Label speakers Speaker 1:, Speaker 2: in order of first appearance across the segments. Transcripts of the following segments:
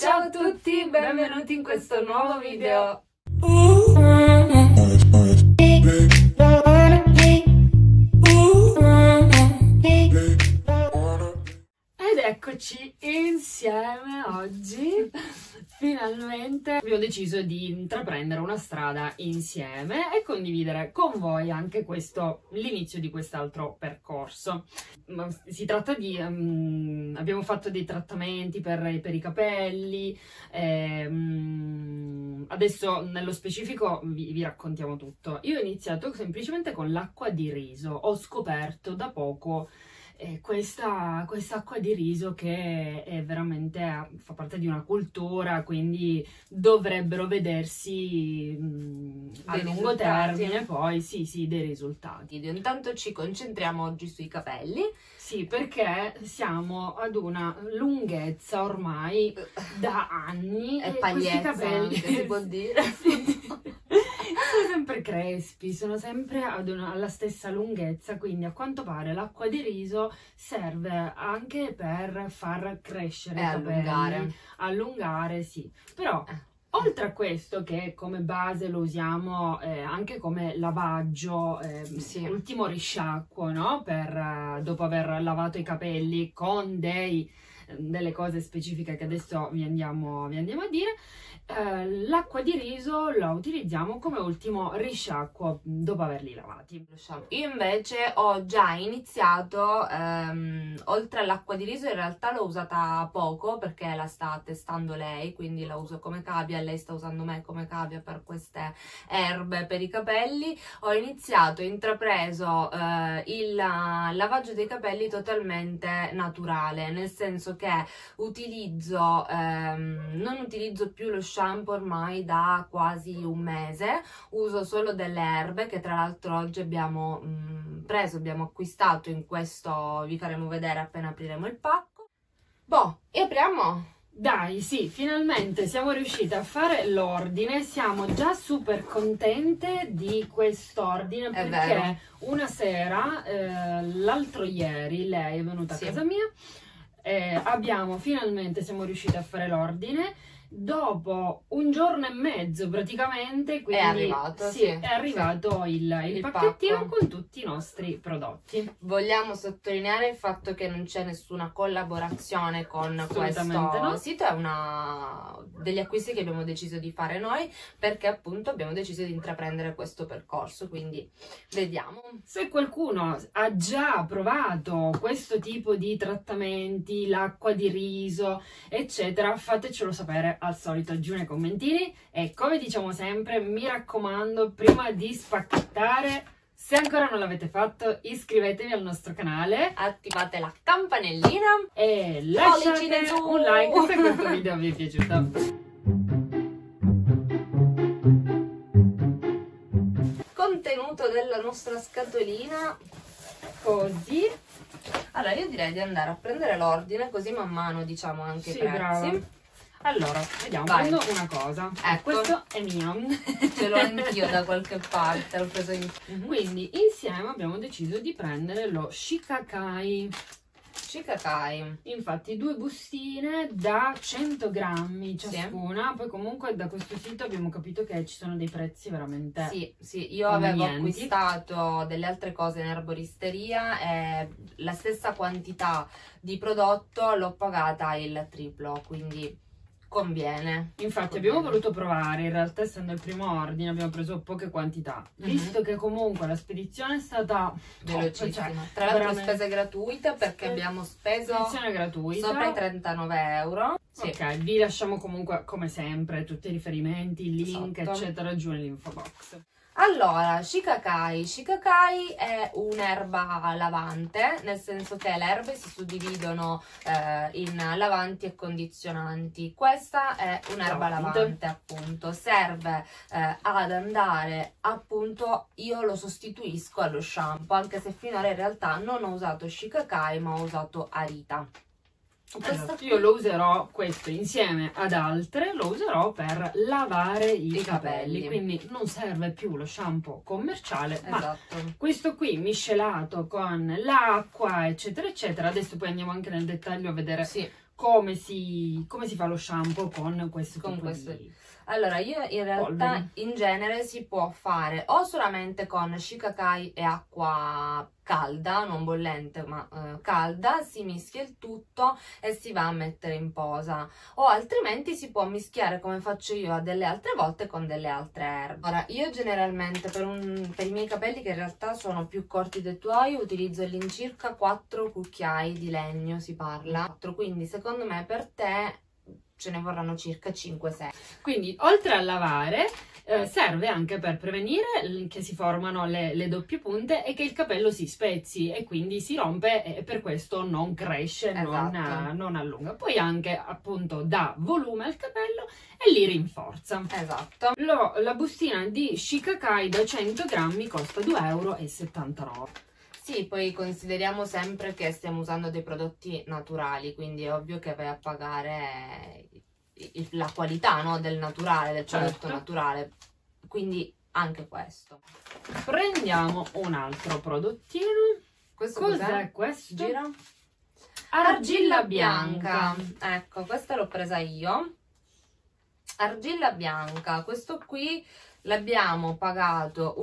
Speaker 1: Ciao a tutti, benvenuti in questo nuovo video. Ed eccoci insieme oggi. Finalmente abbiamo deciso di intraprendere una strada insieme e condividere con voi anche l'inizio di quest'altro percorso. Si tratta di... abbiamo fatto dei trattamenti per i capelli, adesso nello specifico vi raccontiamo tutto. Io ho iniziato semplicemente con l'acqua di riso, ho scoperto da poco questa acqua di riso che è veramente fa parte di una cultura, quindi dovrebbero vedersi a lungo termine poi sì dei risultati.
Speaker 2: Intanto ci concentriamo oggi sui capelli.
Speaker 1: Sì, perché siamo ad una lunghezza ormai da anni
Speaker 2: e pagliezza,
Speaker 1: capelli
Speaker 2: si può dire.
Speaker 1: Sono sempre crespi, sono sempre alla stessa lunghezza, quindi a quanto pare l'acqua di riso serve anche per far crescere i capelli, allungare, sì. Però oltre a questo, che come base lo usiamo anche come lavaggio, ultimo risciacquo, no? Dopo aver lavato i capelli con delle cose specifiche che adesso vi andiamo a dire, l'acqua di riso la utilizziamo come ultimo risciacquo dopo averli lavati.
Speaker 2: Io invece ho già iniziato, oltre all'acqua di riso in realtà l'ho usata poco perché la sta testando lei, quindi la uso come cavia, lei sta usando me come cavia per queste erbe per i capelli. Ho intrapreso il lavaggio dei capelli totalmente naturale, nel senso che non utilizzo più lo shampoo ormai da quasi un mese, uso solo delle erbe che tra l'altro oggi abbiamo acquistato in questo, vi faremo vedere appena apriremo il pacco. E apriamo!
Speaker 1: Dai, sì, finalmente siamo riuscite a fare l'ordine, siamo già super contente di quest'ordine perché una sera, l'altro ieri, lei è venuta a casa mia, finalmente siamo riusciti a fare l'ordine dopo un giorno e mezzo praticamente, quindi è arrivato il pacchettino con tutti i nostri prodotti.
Speaker 2: Vogliamo sottolineare il fatto che non c'è nessuna collaborazione con questo sito, è degli acquisti che abbiamo deciso di fare noi perché appunto abbiamo deciso di intraprendere questo percorso, quindi vediamo.
Speaker 1: Se qualcuno ha già provato questo tipo di trattamenti, l'acqua di riso eccetera, fatecelo sapere al solito giù nei commentini e come diciamo sempre, mi raccomando, prima di spacchettare, se ancora non l'avete fatto, iscrivetevi al nostro canale,
Speaker 2: attivate la campanellina
Speaker 1: e lasciate un like se questo video vi è piaciuto.
Speaker 2: Contenuto della nostra scatolina, così. Allora io direi di andare a prendere l'ordine, così man mano diciamo anche i prezzi.
Speaker 1: Brava. Allora, vediamo, prendo una cosa. Questo è mio.
Speaker 2: Ce l'ho anch'io da qualche parte, l'ho preso
Speaker 1: Quindi insieme abbiamo deciso di prendere lo Shiikakai. Infatti 2 bustine da 100 grammi ciascuna, poi comunque da questo sito abbiamo capito che ci sono dei prezzi veramente
Speaker 2: io avevo acquistato delle altre cose in erboristeria e la stessa quantità di prodotto l'ho pagata il triplo, quindi conviene.
Speaker 1: Infatti abbiamo voluto provare, in realtà essendo il primo ordine abbiamo preso poche quantità, visto che comunque la spedizione è stata
Speaker 2: velocissima, tra l'altro spese gratuite perché abbiamo speso sopra i 39 euro.
Speaker 1: Ok, vi lasciamo comunque come sempre tutti i riferimenti, i link eccetera giù nell'info box.
Speaker 2: Allora, Shiikakai è un'erba lavante, nel senso che le erbe si suddividono in lavanti e condizionanti. Questa è un'erba lavante, appunto, serve ad andare, appunto, io lo sostituisco allo shampoo, anche se finora in realtà non ho usato Shiikakai ma ho usato Arita.
Speaker 1: Esatto. Io lo userò questo insieme ad altre, lo userò per lavare i capelli, quindi non serve più lo shampoo commerciale, ma questo qui miscelato con l'acqua eccetera eccetera. Adesso poi andiamo anche nel dettaglio a vedere come si fa lo shampoo con questo tipo di...
Speaker 2: Allora, io in realtà
Speaker 1: polveri.
Speaker 2: in genere si può fare o solamente con shikakai e acqua calda, non bollente ma calda, si mischia il tutto e si va a mettere in posa, o altrimenti si può mischiare come faccio io a delle altre volte con delle altre erbe. Ora, io generalmente per i miei capelli, che in realtà sono più corti dei tuoi, utilizzo all'incirca 4 cucchiai di legno, si parla, quindi secondo me per te ce ne vorranno circa 5-6.
Speaker 1: Quindi oltre a lavare serve anche per prevenire che si formano le doppie punte e che il capello si spezzi e quindi si rompe e per questo non cresce,
Speaker 2: Esatto.
Speaker 1: non allunga. Poi anche appunto dà volume al capello e li rinforza.
Speaker 2: Esatto.
Speaker 1: La bustina di Shikakai da 100 grammi costa 2,79 €.
Speaker 2: Sì, poi consideriamo sempre che stiamo usando dei prodotti naturali, quindi è ovvio che vai a pagare la qualità, no, del naturale, del prodotto naturale, quindi anche questo.
Speaker 1: Prendiamo un altro prodottino.
Speaker 2: Questo
Speaker 1: cos'è questo?
Speaker 2: Gira.
Speaker 1: Argilla bianca.
Speaker 2: Ecco, questa l'ho presa io. Argilla bianca, questo qui l'abbiamo pagato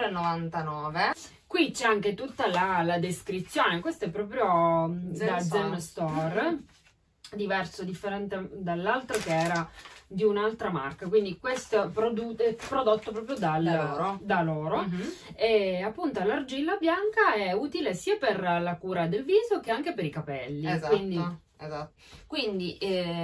Speaker 2: 1,99 €.
Speaker 1: Qui c'è anche tutta la descrizione, questo è proprio da Zen Store, differente dall'altro che era di un'altra marca, quindi questo è prodotto proprio da loro. E appunto l'argilla bianca è utile sia per la cura del viso che anche per i capelli.
Speaker 2: Esatto. Quindi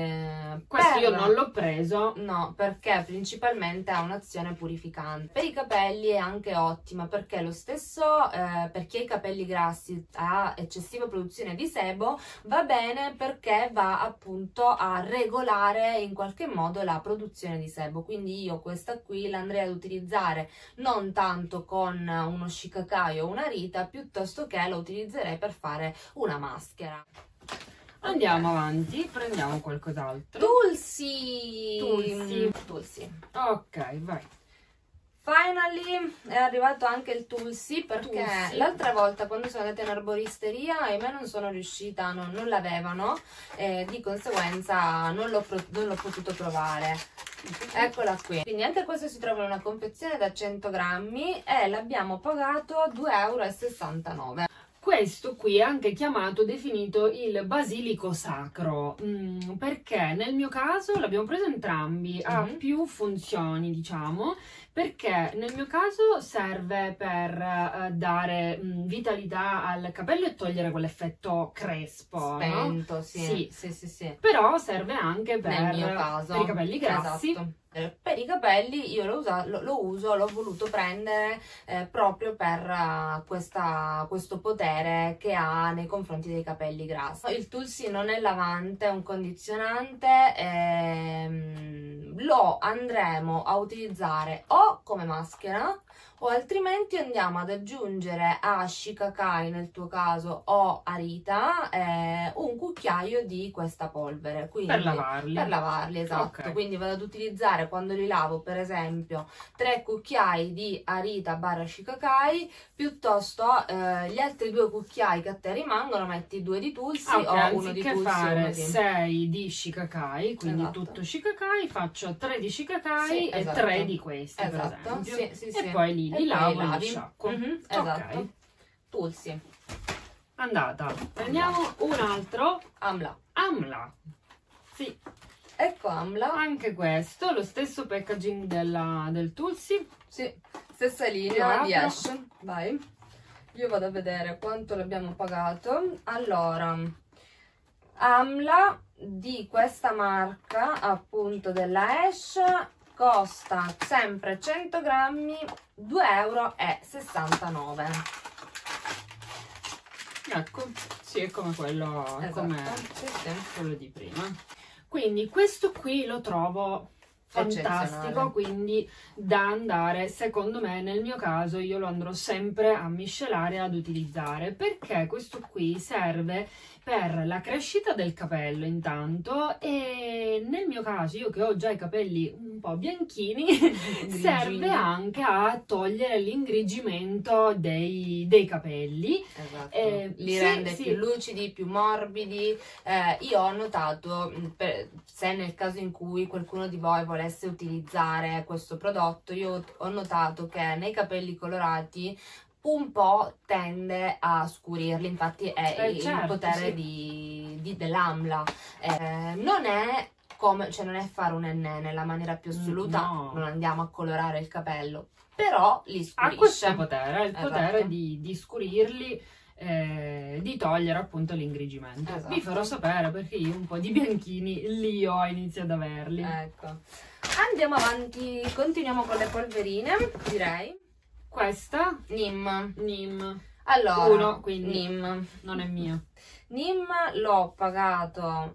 Speaker 1: questo io non l'ho preso,
Speaker 2: no, perché principalmente ha un'azione purificante. Per i capelli è anche ottima, perché lo stesso per chi ha i capelli grassi, ha eccessiva produzione di sebo, va bene perché va appunto a regolare in qualche modo la produzione di sebo. Quindi io questa qui l'andrei ad utilizzare non tanto con uno shikakai o una rita, piuttosto che lo utilizzerei per fare una maschera.
Speaker 1: Andiamo avanti, prendiamo qualcos'altro.
Speaker 2: Tulsi.
Speaker 1: Ok, vai.
Speaker 2: Finally è arrivato anche il Tulsi, perché l'altra volta quando sono andata in arboristeria e me non sono riuscita, non l'avevano, e di conseguenza non l'ho potuto provare. Eccola qui. Quindi anche questo si trova in una confezione da 100 grammi e l'abbiamo pagato 2,69 €.
Speaker 1: Questo qui è anche definito il basilico sacro, perché nel mio caso l'abbiamo preso entrambi, ha più funzioni, diciamo, perché nel mio caso serve per dare vitalità al capello e togliere quell'effetto crespo,
Speaker 2: spento,
Speaker 1: no?
Speaker 2: Sì.
Speaker 1: Però serve anche
Speaker 2: nel mio caso,
Speaker 1: per i capelli grassi.
Speaker 2: Esatto. Per i capelli io l'ho voluto prendere proprio per questo potere che ha nei confronti dei capelli grassi. Il Tulsi non è lavante, è un condizionante, lo andremo a utilizzare o come maschera o altrimenti andiamo ad aggiungere a shikakai, nel tuo caso, o a rita, un cucchiaio di questa polvere. Quindi, per lavarli, esatto. Okay. Quindi vado ad utilizzare, quando li lavo, per esempio, 3 cucchiai di arita barra shikakai, piuttosto gli altri 2 cucchiai che a te rimangono, metti 2 di Tulsi o uno di Tulsi.
Speaker 1: Fare 6 di shikakai, quindi tutto shikakai, faccio 3 di shikakai e 3 di questi, per esempio. E poi li lavo e li sciacquo.
Speaker 2: Esatto.
Speaker 1: Okay.
Speaker 2: Tulsi.
Speaker 1: Andata. Prendiamo un altro. Amla. Sì.
Speaker 2: Ecco Amla.
Speaker 1: Anche questo, lo stesso packaging del Tulsi.
Speaker 2: Sì, stessa linea di Ash. Vai. Io vado a vedere quanto l'abbiamo pagato. Allora, Amla di questa marca, appunto della Ash, costa sempre 100 grammi 2,69 €.
Speaker 1: Ecco, sì, è come quello, quello di prima. Quindi questo qui lo trovo fantastico, quindi da andare, secondo me, nel mio caso io lo andrò sempre a miscelare, ad utilizzare, perché questo qui serve per la crescita del capello intanto, e nel mio caso, io che ho già i capelli un un po' bianchini, serve anche a togliere l'ingrigimento dei capelli.
Speaker 2: Esatto. Li rende più lucidi, più morbidi. Io ho notato, se nel caso in cui qualcuno di voi volesse utilizzare questo prodotto, io ho notato che nei capelli colorati un po' tende a scurirli, infatti è il potere dell'amla. Non è come, cioè non è fare un ennè nella maniera più assoluta,
Speaker 1: no.
Speaker 2: Non andiamo a colorare il capello, però li scurisce.
Speaker 1: Ha questo potere, il potere di scurirli, di togliere appunto l'ingrigimento.
Speaker 2: Esatto.
Speaker 1: Vi farò sapere perché io un po' di bianchini li ho iniziato ad averli.
Speaker 2: Ecco. Andiamo avanti, continuiamo con le polverine, direi.
Speaker 1: Questa
Speaker 2: Nim. Allora,
Speaker 1: uno, quindi
Speaker 2: Nim
Speaker 1: non è mio.
Speaker 2: Nim l'ho pagato,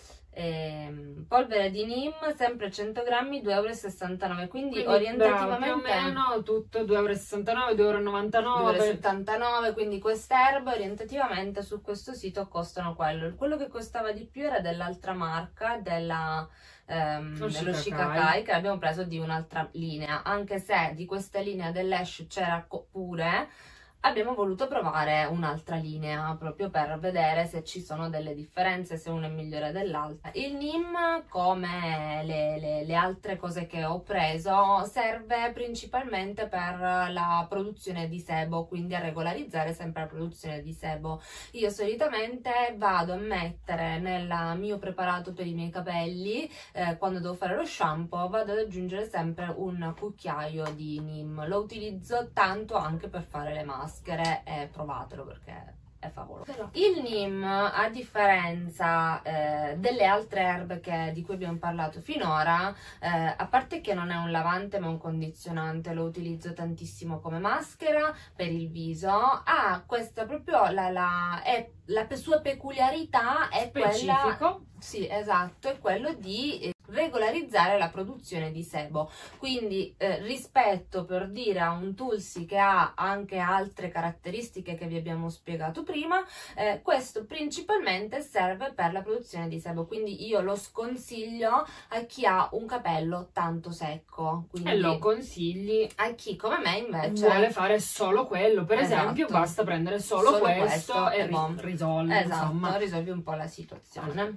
Speaker 2: polvere di Nim, sempre 100 grammi, 2,69 €, quindi orientativamente
Speaker 1: più o meno tutto 2,69 €, 2,99 €.
Speaker 2: 2,79 €, quindi queste erbe orientativamente su questo sito costano quello che costava di più era dell'altra marca, dello Shicakai, che abbiamo preso di un'altra linea, anche se di questa linea dell'Ash c'era pure. Abbiamo voluto provare un'altra linea proprio per vedere se ci sono delle differenze, se una è migliore dell'altra. Il Nim, come le altre cose che ho preso, serve principalmente per la produzione di sebo, quindi a regolarizzare sempre la produzione di sebo. Io solitamente vado a mettere nel mio preparato per i miei capelli, quando devo fare lo shampoo, vado ad aggiungere sempre un cucchiaio di Nim. Lo utilizzo tanto anche per fare le maschere. E provatelo perché è favoloso. Il Nim, a differenza delle altre erbe di cui abbiamo parlato finora, a parte che non è un lavante ma un condizionante, lo utilizzo tantissimo come maschera per il viso, ha questa proprio la sua peculiarità è
Speaker 1: specifico.
Speaker 2: Quella, sì, esatto, è quello di regolarizzare la produzione di sebo, quindi rispetto, per dire, a un Tulsi che ha anche altre caratteristiche che vi abbiamo spiegato prima, questo principalmente serve per la produzione di sebo, quindi io lo sconsiglio a chi ha un capello tanto secco, quindi
Speaker 1: e lo consigli
Speaker 2: a chi come me invece
Speaker 1: vuole fare solo quello, per esempio basta prendere solo questo e risolvi,
Speaker 2: esatto,
Speaker 1: insomma,
Speaker 2: risolvi un po' la situazione.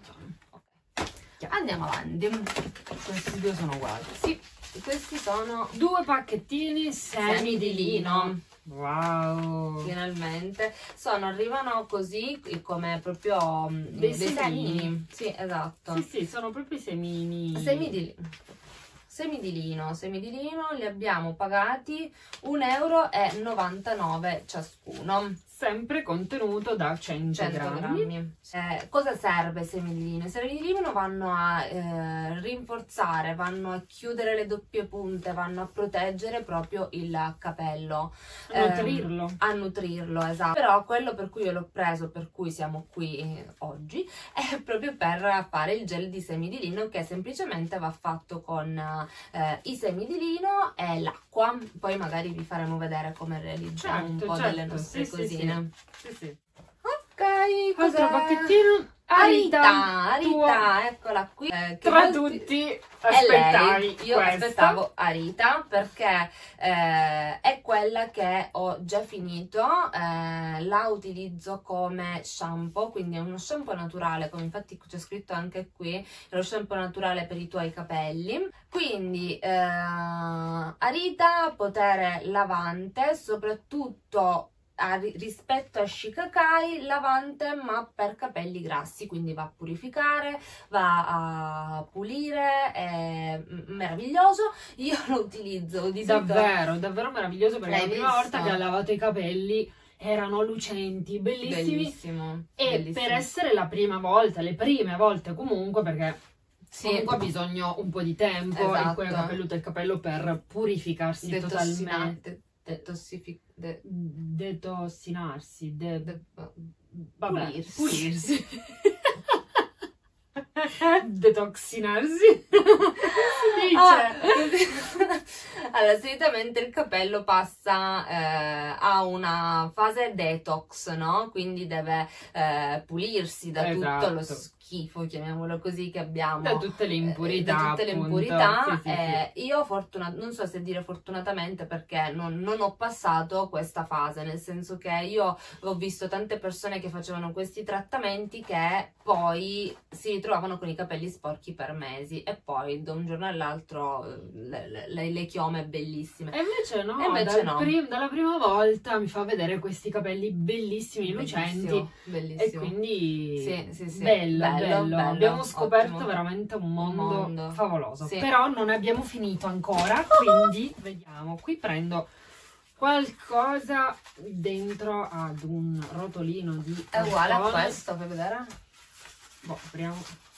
Speaker 2: Andiamo avanti.
Speaker 1: Questi due sono uguali.
Speaker 2: Sì, questi sono
Speaker 1: 2 pacchettini semi di lino. Wow,
Speaker 2: finalmente arrivano così come proprio dei semini. Sì, esatto.
Speaker 1: Sì, sono proprio i semini.
Speaker 2: Semi di lino, li abbiamo pagati 1,99 € ciascuno.
Speaker 1: Sempre contenuto da 100 grammi.
Speaker 2: Cosa serve i semi di lino? I semi di lino vanno a rinforzare, vanno a chiudere le doppie punte, vanno a proteggere proprio il capello. A nutrirlo, esatto. Però quello per cui io l'ho preso, per cui siamo qui oggi, è proprio per fare il gel di semi di lino, che semplicemente va fatto con i semi di lino e l'acqua. Poi magari vi faremo vedere come realizziamo un po' delle nostre cosine.
Speaker 1: Sì.
Speaker 2: Ok,
Speaker 1: altro pacchettino.
Speaker 2: Arita, eccola qui.
Speaker 1: Tra tutti aspettavi
Speaker 2: io aspettavo Arita perché è quella che ho già finito, la utilizzo come shampoo, quindi è uno shampoo naturale, come infatti c'è scritto anche qui, è lo shampoo naturale per i tuoi capelli. Quindi Arita, potere lavante, soprattutto rispetto a Shicakai, lavante ma per capelli grassi, quindi va a purificare, va a pulire, è meraviglioso. Io lo utilizzo di
Speaker 1: davvero meraviglioso, perché la prima volta che ho lavato i capelli erano lucenti, bellissimi. Per essere la prima volta, le prime volte comunque, perché comunque ha bisogno un po' di tempo, esatto, il cuoio capelluto e il capello per purificarsi totalmente. Detossinarsi, pulirsi. Detoxinarsi.
Speaker 2: Allora, solitamente il capello passa a una fase detox, no? Quindi deve pulirsi da tutto lo schifo, chiamiamolo così, che abbiamo
Speaker 1: da tutte le impurità,
Speaker 2: da tutte le
Speaker 1: appunto.
Speaker 2: impurità.
Speaker 1: Sì.
Speaker 2: Io non so se dire fortunatamente, perché non ho passato questa fase, nel senso che io ho visto tante persone che facevano questi trattamenti che poi si ritrovavano con i capelli sporchi per mesi e poi da un giorno all'altro le chiome bellissime.
Speaker 1: E invece no,
Speaker 2: E invece
Speaker 1: dalla prima volta mi fa vedere questi capelli bellissimi, lucenti.
Speaker 2: Bellissimo.
Speaker 1: E quindi
Speaker 2: sì.
Speaker 1: bello. Abbiamo scoperto
Speaker 2: ottimo.
Speaker 1: Veramente un mondo favoloso.
Speaker 2: Sì.
Speaker 1: Però non abbiamo finito ancora, quindi vediamo. Qui prendo qualcosa dentro ad un rotolino di
Speaker 2: è uguale a
Speaker 1: cartone.
Speaker 2: questo, per vedere?
Speaker 1: Boh, apriamo.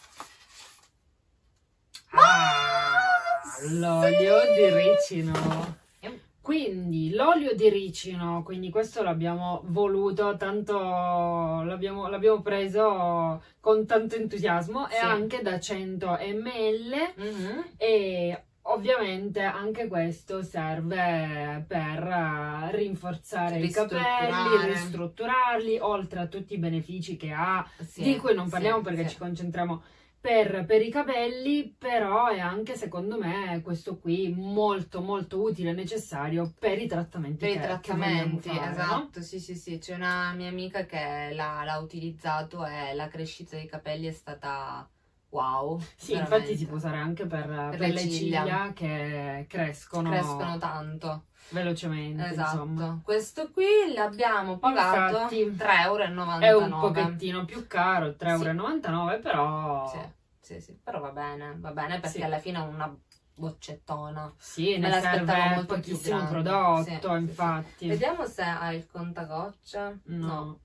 Speaker 2: Sì!
Speaker 1: L'olio di ricino. Quindi l'olio di ricino, quindi questo l'abbiamo voluto, tanto l'abbiamo preso con tanto entusiasmo,
Speaker 2: sì.
Speaker 1: È anche da 100 ml e ovviamente anche questo serve per rinforzare i capelli, ristrutturarli, oltre a tutti i benefici che ha, di cui non parliamo perché ci concentriamo per i capelli, però è anche secondo me questo qui molto utile e necessario per i trattamenti.
Speaker 2: Per i trattamenti,
Speaker 1: fare,
Speaker 2: esatto,
Speaker 1: no?
Speaker 2: Sì, c'è una mia amica che l'ha utilizzato e la crescita dei capelli è stata wow.
Speaker 1: Sì,
Speaker 2: veramente.
Speaker 1: Infatti si può usare anche per le ciglia che crescono
Speaker 2: tanto.
Speaker 1: Velocemente,
Speaker 2: esatto.
Speaker 1: Insomma.
Speaker 2: Questo qui l'abbiamo pagato
Speaker 1: Infatti,
Speaker 2: 3,99 €.
Speaker 1: È un pochettino più caro, 3,99 €, però...
Speaker 2: Sì, però va bene perché alla fine è una boccettona.
Speaker 1: Sì, ne serve pochissimo prodotto, infatti.
Speaker 2: Sì. Vediamo se ha il contagocce.
Speaker 1: No,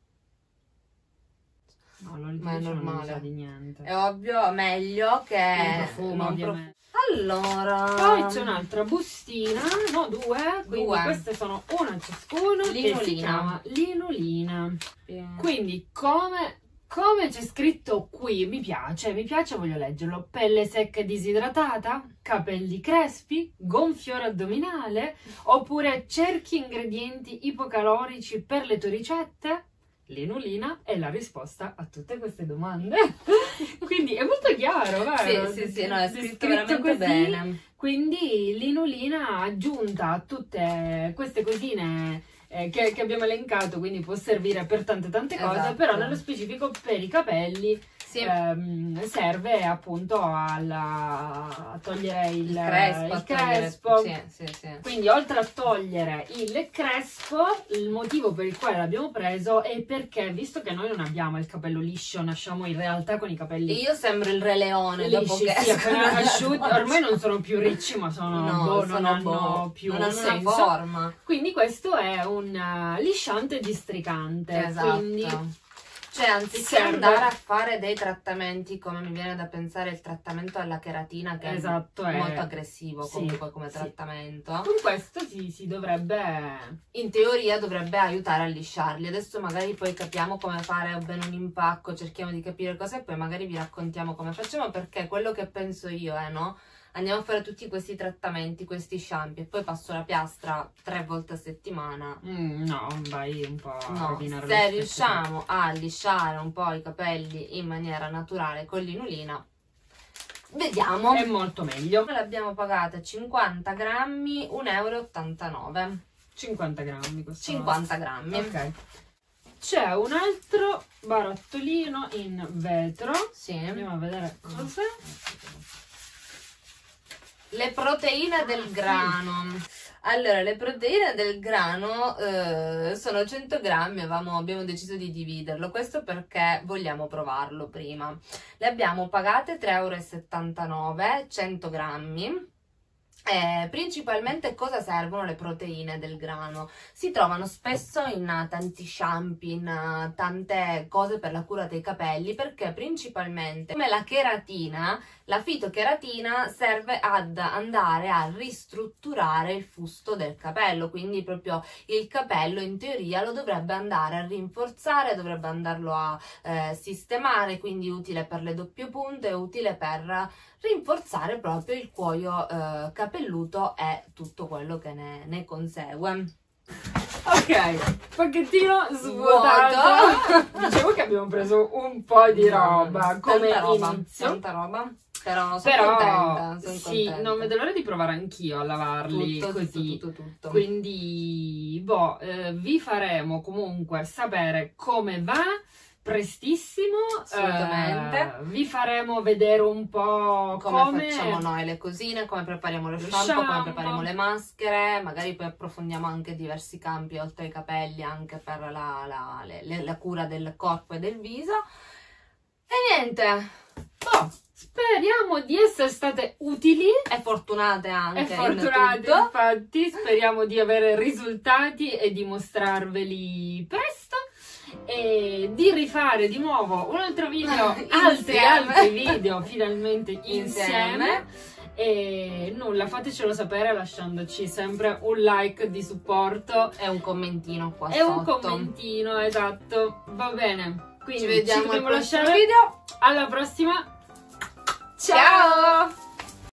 Speaker 2: ma è normale.
Speaker 1: Non sa di niente.
Speaker 2: È ovvio, meglio che
Speaker 1: un profumo, ovviamente.
Speaker 2: Allora,
Speaker 1: poi c'è un'altra bustina, no, due, quindi queste sono una ciascuna, che si chiama linolina. Quindi come c'è scritto qui, mi piace, voglio leggerlo. Pelle secca e disidratata, capelli crespi, gonfiore addominale, oppure cerchi ingredienti ipocalorici per le tue ricette? Linolina è la risposta a tutte queste domande. Quindi è molto chiaro, vero?
Speaker 2: Sì, no, è scritto veramente così, bene.
Speaker 1: Quindi linolina aggiunta a tutte queste cosine che abbiamo elencato, quindi può servire per tante cose, però nello specifico per i capelli serve appunto a togliere il crespo.
Speaker 2: Sì.
Speaker 1: Quindi oltre a togliere il crespo, il motivo per il quale l'abbiamo preso è perché, visto che noi non abbiamo il capello liscio, nasciamo in realtà con i capelli
Speaker 2: io sembro il Re Leone
Speaker 1: lisci,
Speaker 2: dopo che
Speaker 1: appena asciutti, ormai non sono più ricci, ma non hanno più senso.
Speaker 2: Una forma.
Speaker 1: Quindi questo è un lisciante districante.
Speaker 2: Esatto.
Speaker 1: Quindi
Speaker 2: cioè, anziché andare a fare dei trattamenti, come mi viene da pensare il trattamento alla cheratina, che è molto aggressivo comunque come trattamento,
Speaker 1: con questo si dovrebbe,
Speaker 2: in teoria dovrebbe aiutare a lisciarli. Adesso magari poi capiamo come fare bene un impacco, cerchiamo di capire cosa e poi magari vi raccontiamo come facciamo, perché quello che penso io è, no? Andiamo a fare tutti questi trattamenti, questi shampoo e poi passo la piastra 3 volte a settimana.
Speaker 1: No, vai un po' a rovinare le
Speaker 2: se riusciamo a lisciare un po' i capelli in maniera naturale con l'inulina, vediamo.
Speaker 1: È molto meglio.
Speaker 2: Noi l'abbiamo pagata 50 grammi, 1,89 €.
Speaker 1: 50 grammi questo.
Speaker 2: 50 grammi.
Speaker 1: Ok. C'è un altro barattolino in vetro.
Speaker 2: Sì.
Speaker 1: Andiamo a vedere cos'è.
Speaker 2: Le proteine del grano. Allora, le proteine del grano sono 100 grammi, abbiamo deciso di dividerlo, questo perché vogliamo provarlo prima. Le abbiamo pagate 3,79 €, 100 grammi. Principalmente cosa servono le proteine del grano? Si trovano spesso in tanti shampoo, in tante cose per la cura dei capelli, perché principalmente come la cheratina, la fitocheratina serve ad andare a ristrutturare il fusto del capello, quindi proprio il capello in teoria lo dovrebbe andare a rinforzare, dovrebbe andarlo a sistemare, quindi utile per le doppie punte, utile per rinforzare proprio il cuoio capelluto e tutto quello che ne consegue.
Speaker 1: Ok, pacchettino svuotato. Diciamo che abbiamo preso un po' di roba come inizio.
Speaker 2: Tanta roba. Però sono contenta. Son
Speaker 1: sì,
Speaker 2: contenta.
Speaker 1: non vedo l'ora di provare anch'io a lavarli così.
Speaker 2: Tutto.
Speaker 1: Quindi, vi faremo comunque sapere come va. Prestissimo,
Speaker 2: Assolutamente.
Speaker 1: Vi faremo vedere un po'
Speaker 2: come facciamo noi le cosine, come prepariamo lo shampoo, come prepariamo le maschere, magari poi approfondiamo anche diversi campi oltre ai capelli, anche per la cura del corpo e del viso. E niente,
Speaker 1: speriamo di essere state utili
Speaker 2: e fortunate anche.
Speaker 1: e fortunate, infatti, speriamo di avere risultati e di mostrarveli presto. E di rifare di nuovo un altro video, altri video finalmente insieme. E nulla, fatecelo sapere lasciandoci sempre un like di supporto
Speaker 2: e un commentino qua
Speaker 1: e
Speaker 2: sotto.
Speaker 1: un commentino, esatto, va bene. Quindi
Speaker 2: ci vediamo al prossimo
Speaker 1: video. Alla prossima.
Speaker 2: Ciao!